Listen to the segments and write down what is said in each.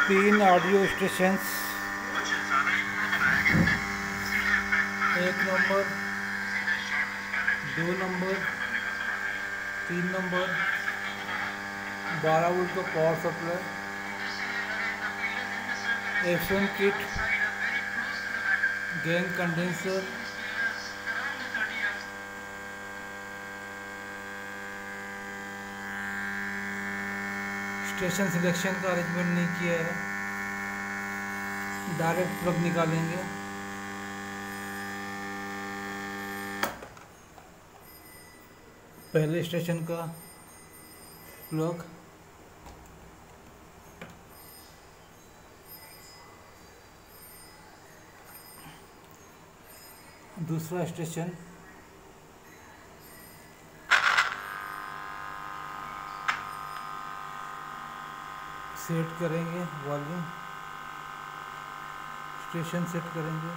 तीन audio stations, 1 number, 2 number, 3 number, 12 volt का power supply, FM kit, gang condenser, station selection का arrangement नहीं किया है, डायरेक्ट प्लग निकालेंगे। पहले स्टेशन का प्लग, दूसरा स्टेशन, सेट करेंगे वॉल्यूम, स्टेशन सेट करेंगे।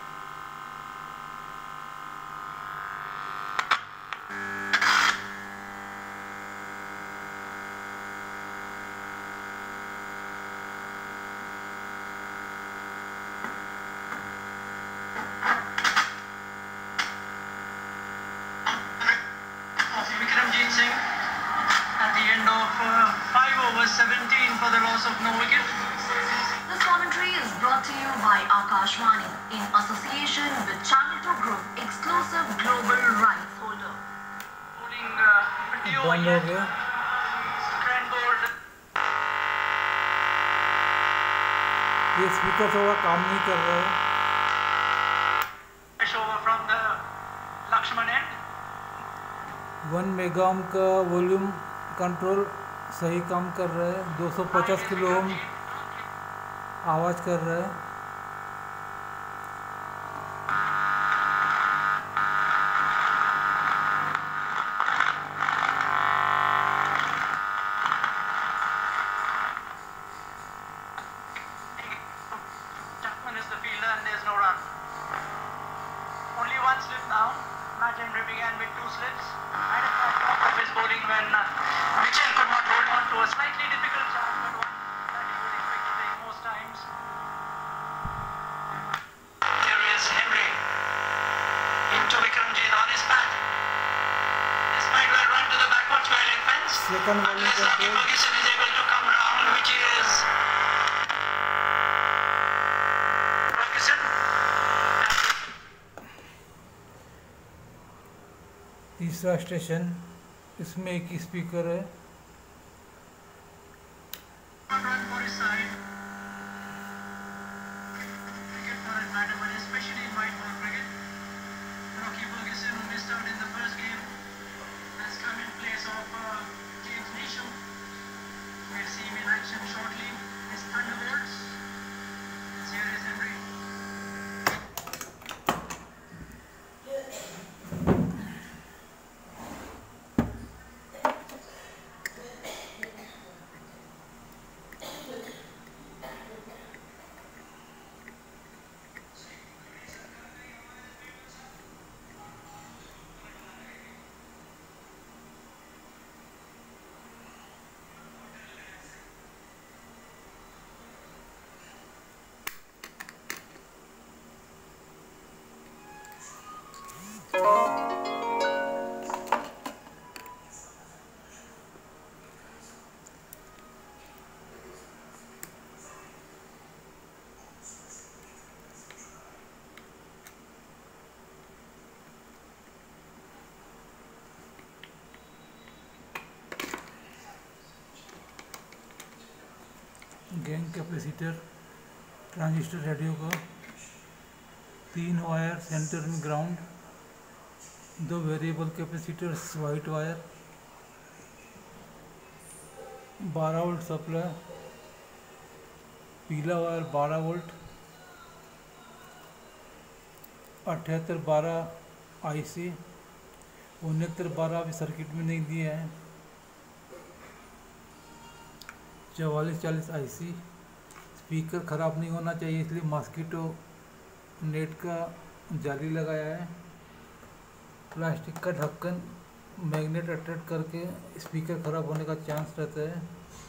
Vikramjit Singh at the end of 5 overs 17 for the loss of no wicket. This commentary is brought to you by Akashvani in association with Channel 2 Group, exclusive global rights holder. Bowling बंद हो गया। Trent bowled. ये speaker थोड़ा काम नहीं कर रहा है। Fresh over from the Lakshman end. 1 mega ohm का वॉल्यूम कंट्रोल सही काम कर रहा है। 250 किलो ओम आवाज़ कर रहा है। Chapman is the fielder and there's no run. Only one slip now. Match Henry began with 2 slips. And a drop of his bowling when Mitchell could not hold on to a slightly difficult charge, but one that he would expect to take most times. Here is Henry into Vikramjit on his path. This might well run to the backward squaring fence. Second bowling Unless Lucky control. Ferguson is able to come round, which is Ferguson. तीसरा station, इसमें एक speaker है। One run for his side. Cricket for his batter, but especially in white ball cricket. Rocky Ferguson, who missed out in the first game, has come in place of James Neesham. We'll see him in action shortly. His Thunderbolts. Here is Henry. Gang capacitor, transistor radio का, 3 wire center in ground, 2 variable capacitors white wire, 12 volt supply, पीला wire 12 volt, 7812 IC, 6912 अभी circuit में नहीं दिए हैं, 4440 IC। Speaker ख़राब नहीं होना चाहिए, इसलिए मॉस्किटो नेट का जाली लगाया है। प्लास्टिक का ढक्कन मैग्नेट अट्रैक्ट करके स्पीकर ख़राब होने का चांस रहता है।